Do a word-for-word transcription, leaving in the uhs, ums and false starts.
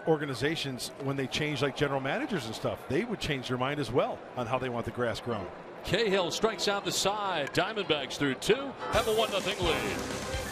organizations, when they change like general managers and stuff, they would change their mind as well on how they want the grass grown. Cahill strikes out the side. Diamondbacks through two have a one nothing lead.